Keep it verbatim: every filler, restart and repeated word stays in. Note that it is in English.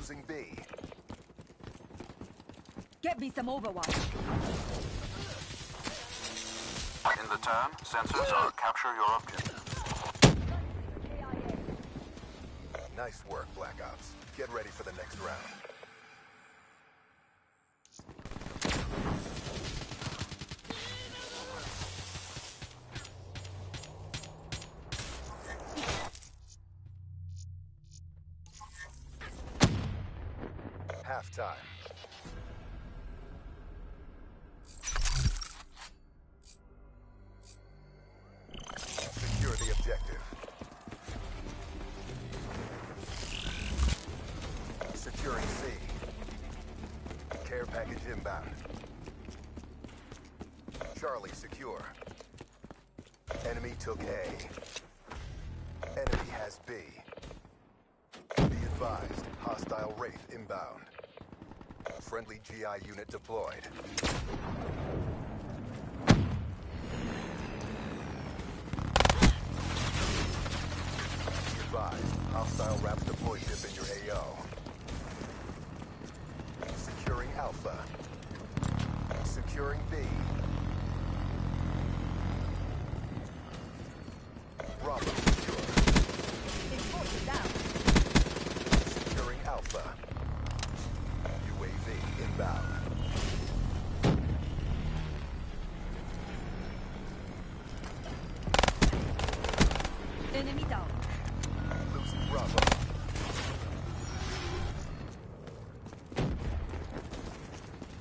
Losing B. Get me some Overwatch. In the turn, sensors are capture your objective. Nice work, Black Ops. Get ready for the next round. Halftime. Secure the objective. Securing C. Care package inbound. Charlie secure. Enemy took A. Enemy has B. Be advised, hostile Wraith inbound. Friendly G I unit deployed. Be advised, hostile Raps deploy ship in your A O. Securing Alpha. Securing B.